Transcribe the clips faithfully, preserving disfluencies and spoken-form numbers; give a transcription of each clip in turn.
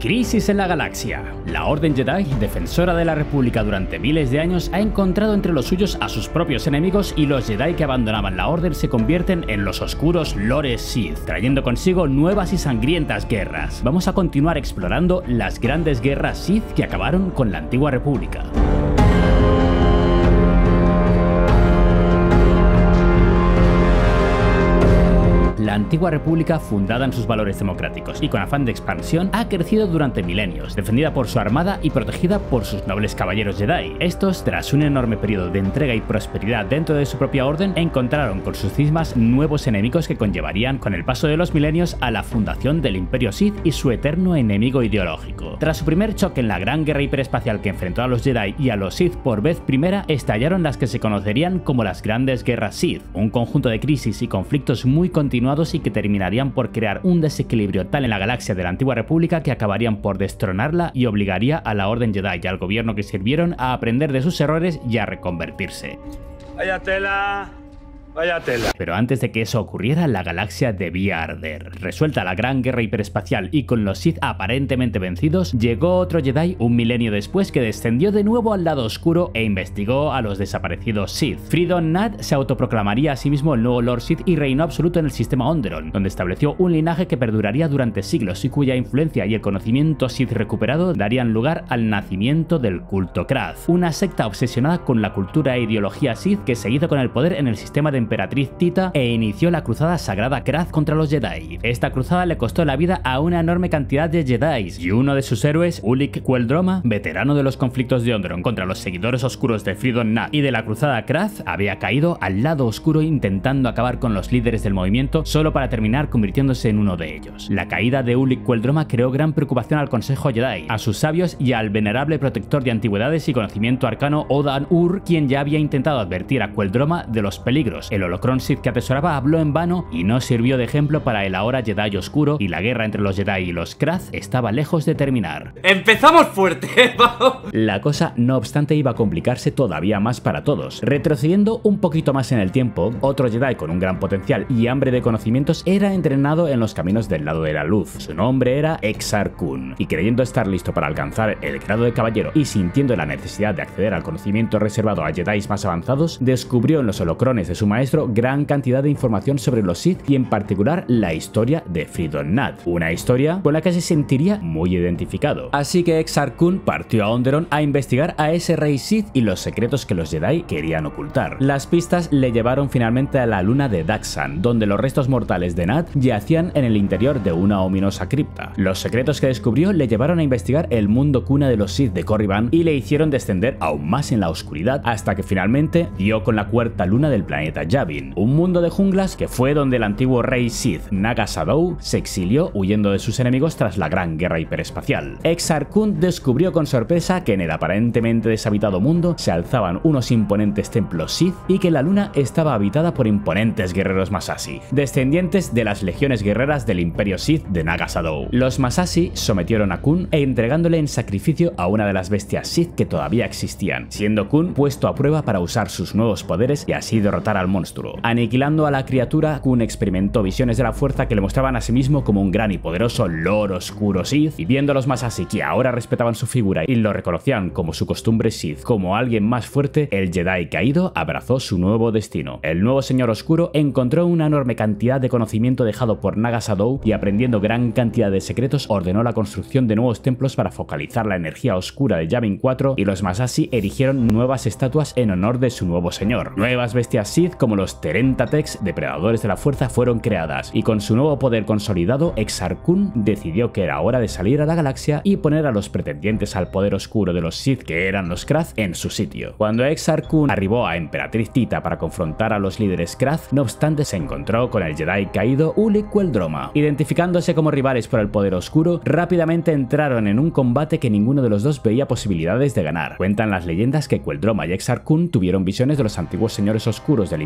Crisis en la galaxia. La Orden Jedi, defensora de la República durante miles de años, ha encontrado entre los suyos a sus propios enemigos y los Jedi que abandonaban la Orden se convierten en los oscuros Lores Sith, trayendo consigo nuevas y sangrientas guerras. Vamos a continuar explorando las grandes guerras Sith que acabaron con la Antigua República. La Antigua República, fundada en sus valores democráticos y con afán de expansión, ha crecido durante milenios, defendida por su armada y protegida por sus nobles caballeros Jedi. Estos, tras un enorme periodo de entrega y prosperidad dentro de su propia orden, encontraron con sus cismas nuevos enemigos que conllevarían con el paso de los milenios a la fundación del Imperio Sith y su eterno enemigo ideológico. Tras su primer choque en la gran guerra hiperespacial que enfrentó a los Jedi y a los Sith por vez primera, estallaron las que se conocerían como las Grandes Guerras Sith, un conjunto de crisis y conflictos muy continuados y que terminarían por crear un desequilibrio tal en la galaxia de la Antigua República que acabarían por destronarla y obligaría a la Orden Jedi y al gobierno que sirvieron a aprender de sus errores y a reconvertirse. Vaya tela. Vaya tela. Pero antes de que eso ocurriera, la galaxia debía arder. Resuelta la gran guerra hiperespacial y con los Sith aparentemente vencidos, llegó otro Jedi un milenio después que descendió de nuevo al lado oscuro e investigó a los desaparecidos Sith. Freedon Nadd se autoproclamaría a sí mismo el nuevo Lord Sith y reinó absoluto en el sistema Onderon, donde estableció un linaje que perduraría durante siglos y cuya influencia y el conocimiento Sith recuperado darían lugar al nacimiento del culto Krath, una secta obsesionada con la cultura e ideología Sith que se hizo con el poder en el sistema de emperatriz Tita e inició la cruzada sagrada Krath contra los Jedi. Esta cruzada le costó la vida a una enorme cantidad de Jedi y uno de sus héroes, Ulic Qel-Droma, veterano de los conflictos de Onderon contra los seguidores oscuros de Freedon Nadd y de la cruzada Krath, había caído al lado oscuro intentando acabar con los líderes del movimiento solo para terminar convirtiéndose en uno de ellos. La caída de Ulic Qel-Droma creó gran preocupación al Consejo Jedi, a sus sabios y al venerable protector de antigüedades y conocimiento arcano Odan Ur, quien ya había intentado advertir a Qel-Droma de los peligros. El holocrón Sith que atesoraba habló en vano y no sirvió de ejemplo para el ahora Jedi oscuro, y la guerra entre los Jedi y los Krath estaba lejos de terminar. ¡Empezamos fuerte! La cosa, no obstante, iba a complicarse todavía más para todos. Retrocediendo un poquito más en el tiempo, otro Jedi con un gran potencial y hambre de conocimientos era entrenado en los caminos del lado de la luz. Su nombre era Exar Kun, y creyendo estar listo para alcanzar el grado de caballero y sintiendo la necesidad de acceder al conocimiento reservado a Jedi más avanzados, descubrió en los holocrones de su maestro gran cantidad de información sobre los Sith y en particular la historia de Freedon Nadd, una historia con la que se sentiría muy identificado. Así que Exar Kun partió a Onderon a investigar a ese rey Sith y los secretos que los Jedi querían ocultar. Las pistas le llevaron finalmente a la luna de Daxan, donde los restos mortales de Nadd yacían en el interior de una ominosa cripta. Los secretos que descubrió le llevaron a investigar el mundo cuna de los Sith de Korriban y le hicieron descender aún más en la oscuridad hasta que finalmente dio con la cuarta luna del planeta Yavin, un mundo de junglas que fue donde el antiguo rey Sith Naga Sadow se exilió huyendo de sus enemigos tras la gran guerra hiperespacial. Exar Kun descubrió con sorpresa que en el aparentemente deshabitado mundo se alzaban unos imponentes templos Sith y que la luna estaba habitada por imponentes guerreros Masashi, descendientes de las legiones guerreras del Imperio Sith de Naga Sadow. Los Masashi sometieron a Kun e entregándole en sacrificio a una de las bestias Sith que todavía existían, siendo Kun puesto a prueba para usar sus nuevos poderes y así derrotar al monstruo. Aniquilando a la criatura, Kun experimentó visiones de la fuerza que le mostraban a sí mismo como un gran y poderoso Lord Oscuro Sith, y viendo a los Masashi que ahora respetaban su figura y lo reconocían como su costumbre Sith, como alguien más fuerte, el Jedi caído abrazó su nuevo destino. El nuevo Señor Oscuro encontró una enorme cantidad de conocimiento dejado por Naga Sadow y aprendiendo gran cantidad de secretos ordenó la construcción de nuevos templos para focalizar la energía oscura de Yavin cuatro, y los Masashi erigieron nuevas estatuas en honor de su nuevo señor. Nuevas bestias Sith como los Terentatex, depredadores de la fuerza, fueron creadas, y con su nuevo poder consolidado, Exar Kun decidió que era hora de salir a la galaxia y poner a los pretendientes al poder oscuro de los Sith, que eran los Krath, en su sitio. Cuando Exar Kun arribó a Emperatriz Tita para confrontar a los líderes Krath, no obstante se encontró con el Jedi caído Ulic Qel-Droma. Identificándose como rivales por el poder oscuro, rápidamente entraron en un combate que ninguno de los dos veía posibilidades de ganar. Cuentan las leyendas que Qel-Droma y Exar Kun tuvieron visiones de los antiguos señores oscuros del Imperio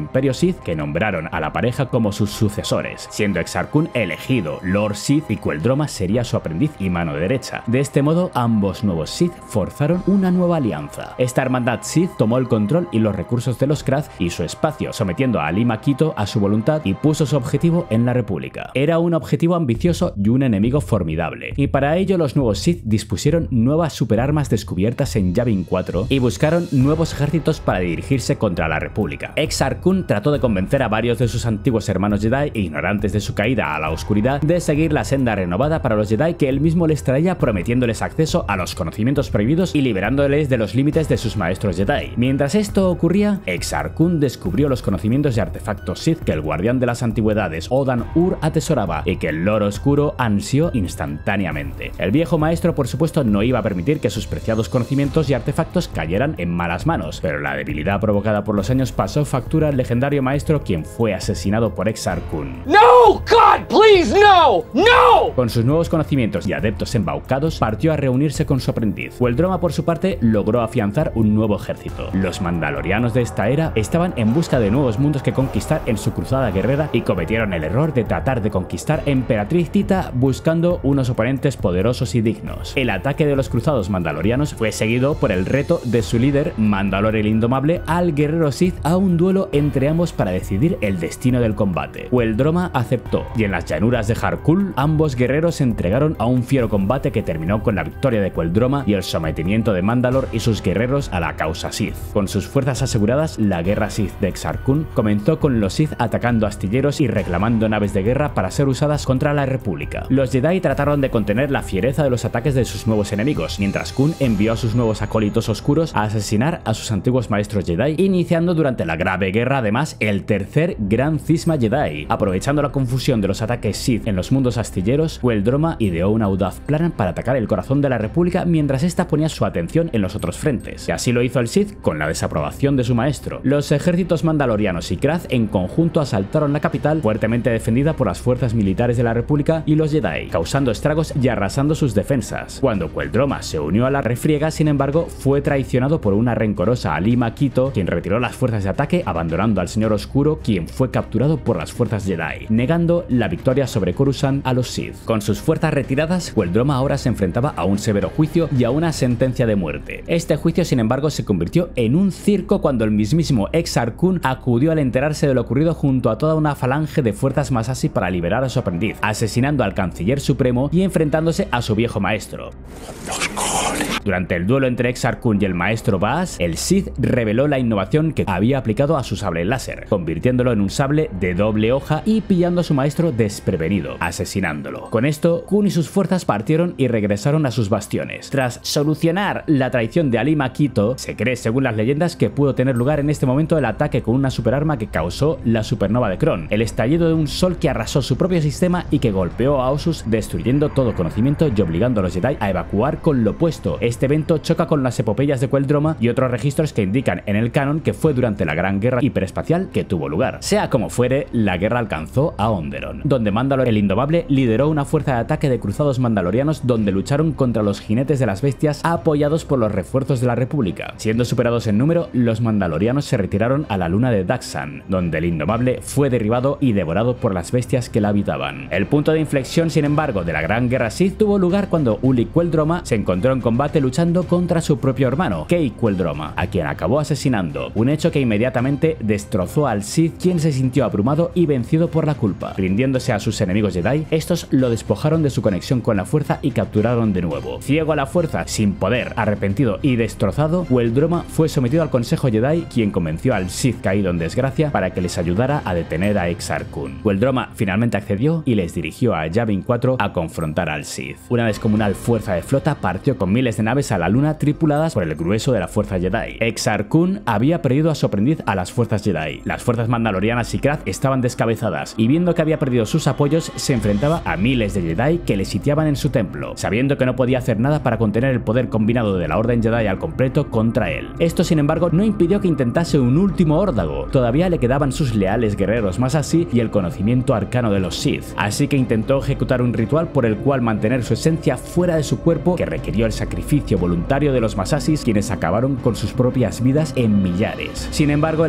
Imperio Sith que nombraron a la pareja como sus sucesores, siendo Exar Kun elegido Lord Sith y Queldroma sería su aprendiz y mano derecha. De este modo, ambos nuevos Sith forzaron una nueva alianza. Esta hermandad Sith tomó el control y los recursos de los Krath y su espacio, sometiendo a Ali Makito a su voluntad y puso su objetivo en la República. Era un objetivo ambicioso y un enemigo formidable, y para ello los nuevos Sith dispusieron nuevas superarmas descubiertas en Yavin cuatro y buscaron nuevos ejércitos para dirigirse contra la República. Exar Kun trató de convencer a varios de sus antiguos hermanos Jedi, ignorantes de su caída a la oscuridad, de seguir la senda renovada para los Jedi que él mismo les traía, prometiéndoles acceso a los conocimientos prohibidos y liberándoles de los límites de sus maestros Jedi. Mientras esto ocurría, Exar Kun descubrió los conocimientos y artefactos Sith que el guardián de las antigüedades Odan-Ur atesoraba y que el Lord Oscuro ansió instantáneamente. El viejo maestro, por supuesto, no iba a permitir que sus preciados conocimientos y artefactos cayeran en malas manos, pero la debilidad provocada por los años pasó factura al legendario maestro, quien fue asesinado por Exar Kun. No, God, please, no, no. Con sus nuevos conocimientos y adeptos embaucados, partió a reunirse con su aprendiz. Queldroma, por su parte, logró afianzar un nuevo ejército. Los mandalorianos de esta era estaban en busca de nuevos mundos que conquistar en su cruzada guerrera y cometieron el error de tratar de conquistar Emperatriz Tita buscando unos oponentes poderosos y dignos. El ataque de los cruzados mandalorianos fue seguido por el reto de su líder, Mandalor el Indomable, al guerrero Sith a un duelo entre ambos para decidir el destino del combate. Queldroma aceptó, y en las llanuras de Jarkul, ambos guerreros se entregaron a un fiero combate que terminó con la victoria de Queldroma y el sometimiento de Mandalor y sus guerreros a la causa Sith. Con sus fuerzas aseguradas, la guerra Sith de Exar Kun comenzó con los Sith atacando astilleros y reclamando naves de guerra para ser usadas contra la República. Los Jedi trataron de contener la fiereza de los ataques de sus nuevos enemigos, mientras Kun envió a sus nuevos acólitos oscuros a asesinar a sus antiguos maestros Jedi, iniciando durante la grave guerra además el tercer gran cisma Jedi. Aprovechando la confusión de los ataques Sith en los mundos astilleros, Queldroma ideó un audaz plan para atacar el corazón de la República mientras ésta ponía su atención en los otros frentes, y así lo hizo el Sith con la desaprobación de su maestro. Los ejércitos mandalorianos y Krath en conjunto asaltaron la capital, fuertemente defendida por las fuerzas militares de la República y los Jedi, causando estragos y arrasando sus defensas. Cuando Queldroma se unió a la refriega, sin embargo, fue traicionado por una rencorosa Ali Makito, quien retiró las fuerzas de ataque, abandonando al Señor Oscuro, quien fue capturado por las fuerzas Jedi, negando la victoria sobre Coruscant a los Sith. Con sus fuerzas retiradas, Queldroma ahora se enfrentaba a un severo juicio y a una sentencia de muerte. Este juicio, sin embargo, se convirtió en un circo cuando el mismísimo Exar Kun acudió al enterarse de lo ocurrido junto a toda una falange de fuerzas Massassi para liberar a su aprendiz, asesinando al canciller supremo y enfrentándose a su viejo maestro. Los cojones. Durante el duelo entre Exar Kun y el maestro Baas, el Sith reveló la innovación que había aplicado a su sable láser, convirtiéndolo en un sable de doble hoja y pillando a su maestro desprevenido, asesinándolo. Con esto, Kun y sus fuerzas partieron y regresaron a sus bastiones. Tras solucionar la traición de Ali Makito, se cree, según las leyendas, que pudo tener lugar en este momento el ataque con una superarma que causó la supernova de Kron, el estallido de un sol que arrasó su propio sistema y que golpeó a Ossus, destruyendo todo conocimiento y obligando a los Jedi a evacuar con lo opuesto. Este evento choca con las epopeyas de Queldroma y otros registros que indican en el canon que fue durante la gran guerra hiperespacial que tuvo lugar. Sea como fuere, la guerra alcanzó a Onderon, donde Mandalor el Indomable lideró una fuerza de ataque de cruzados mandalorianos donde lucharon contra los jinetes de las bestias apoyados por los refuerzos de la República. Siendo superados en número, los mandalorianos se retiraron a la luna de Daxan, donde el Indomable fue derribado y devorado por las bestias que la habitaban. El punto de inflexión, sin embargo, de la gran guerra Sith tuvo lugar cuando Ulic Queldroma se encontró en combate luchando contra su propio hermano, Kay Queldroma, a quien acabó asesinando, un hecho que inmediatamente destrozó al Sith, quien se sintió abrumado y vencido por la culpa. Rindiéndose a sus enemigos Jedi, estos lo despojaron de su conexión con la fuerza y capturaron de nuevo. Ciego a la fuerza, sin poder, arrepentido y destrozado, Queldroma fue sometido al Consejo Jedi, quien convenció al Sith caído en desgracia para que les ayudara a detener a Exar Kun. Queldroma finalmente accedió y les dirigió a Yavin cuatro a confrontar al Sith. Una descomunal fuerza de flota partió con miles de naves a la luna tripuladas por el grueso de la fuerza Jedi. Exar Kun había perdido a su aprendiz a las fuerzas Jedi. Las fuerzas mandalorianas y Krath estaban descabezadas y viendo que había perdido sus apoyos se enfrentaba a miles de Jedi que le sitiaban en su templo, sabiendo que no podía hacer nada para contener el poder combinado de la Orden Jedi al completo contra él. Esto, sin embargo, no impidió que intentase un último órdago. Todavía le quedaban sus leales guerreros Massassi y el conocimiento arcano de los Sith, así que intentó ejecutar un ritual por el cual mantener su esencia fuera de su cuerpo, que requirió el sacrificio voluntario de los Massassis, quienes acabaron con sus propias vidas en millares. Sin embargo, el ataque Jedi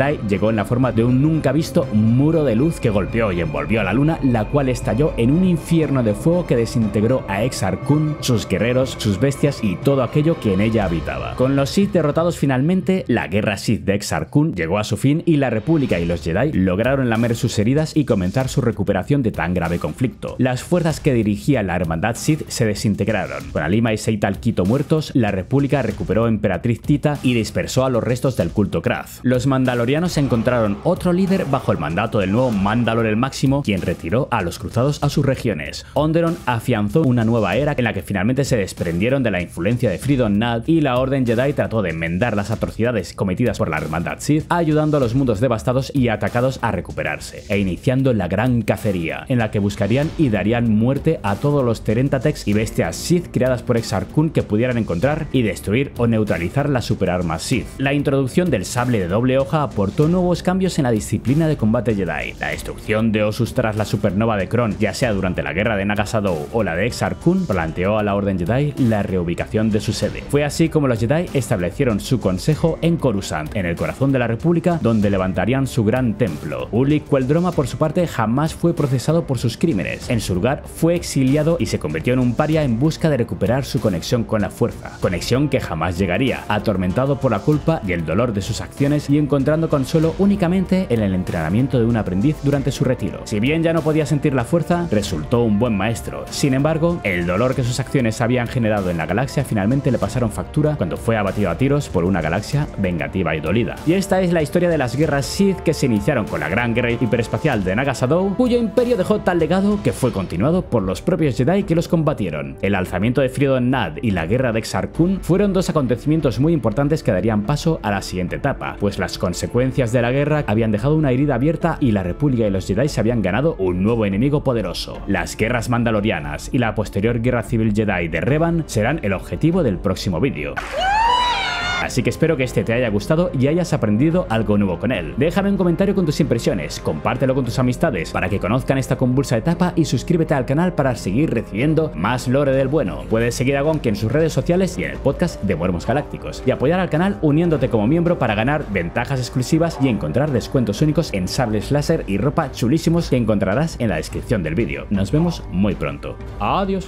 Jedi llegó en la forma de un nunca visto muro de luz que golpeó y envolvió a la luna, la cual estalló en un infierno de fuego que desintegró a Exar Kun, sus guerreros, sus bestias y todo aquello que en ella habitaba. Con los Sith derrotados finalmente, la guerra Sith de Exar Kun llegó a su fin y la República y los Jedi lograron lamer sus heridas y comenzar su recuperación de tan grave conflicto. Las fuerzas que dirigía la Hermandad Sith se desintegraron. Con Alima y Seital Kito muertos, la República recuperó a Emperatriz Tita y dispersó a los restos del culto Krath. Los mandalorianos encontraron otro líder bajo el mandato del nuevo Mandalor el Máximo, quien retiró a los cruzados a sus regiones. Onderon afianzó una nueva era en la que finalmente se desprendieron de la influencia de Freedon Nadd y la Orden Jedi trató de enmendar las atrocidades cometidas por la Hermandad Sith, ayudando a los mundos devastados y atacados a recuperarse, e iniciando la gran cacería, en la que buscarían y darían muerte a todos los Terentatex y bestias Sith creadas por Exar Kun que pudieran encontrar y destruir o neutralizar las superarmas Sith. La introducción del sable de doble hoja aportó nuevos cambios en la disciplina de combate Jedi. La destrucción de Ossus tras la supernova de Kron, ya sea durante la guerra de Naga Sadow o la de Exar Kun, planteó a la Orden Jedi la reubicación de su sede. Fue así como los Jedi establecieron su consejo en Coruscant, en el corazón de la República, donde levantarían su gran templo. Ulic Qel-Droma, por su parte, jamás fue procesado por sus crímenes. En su lugar, fue exiliado y se convirtió en un paria en busca de recuperar su conexión con la fuerza, conexión que jamás llegaría, atormentado por la culpa y el dolor de sus acciones y encontrando consuelo únicamente en el entrenamiento de un aprendiz durante su retiro. Si bien ya no podía sentir la fuerza, resultó un buen maestro. Sin embargo, el dolor que sus acciones habían generado en la galaxia finalmente le pasaron factura cuando fue abatido a tiros por una galaxia vengativa y dolida. Y esta es la historia de las guerras Sith que se iniciaron con la gran guerra hiperespacial de Naga Sadow, cuyo imperio dejó tal legado que fue continuado por los propios Jedi que los combatieron. El alzamiento de Freedon Nadd y la guerra de Exar Kun fueron dos acontecimientos muy importantes que darían paso a la siguiente etapa, pues las consecuencias de la guerra habían dejado una herida abierta y la República y los Jedi se habían ganado un nuevo enemigo poderoso. Las guerras mandalorianas y la posterior guerra civil Jedi de Revan serán el objetivo del próximo vídeo. Así que espero que este te haya gustado y hayas aprendido algo nuevo con él. Déjame un comentario con tus impresiones, compártelo con tus amistades para que conozcan esta convulsa etapa y suscríbete al canal para seguir recibiendo más lore del bueno. Puedes seguir a Gonky en sus redes sociales y en el podcast de Muermos Galácticos y apoyar al canal uniéndote como miembro para ganar ventajas exclusivas y encontrar descuentos únicos en sables láser y ropa chulísimos que encontrarás en la descripción del vídeo. Nos vemos muy pronto. Adiós.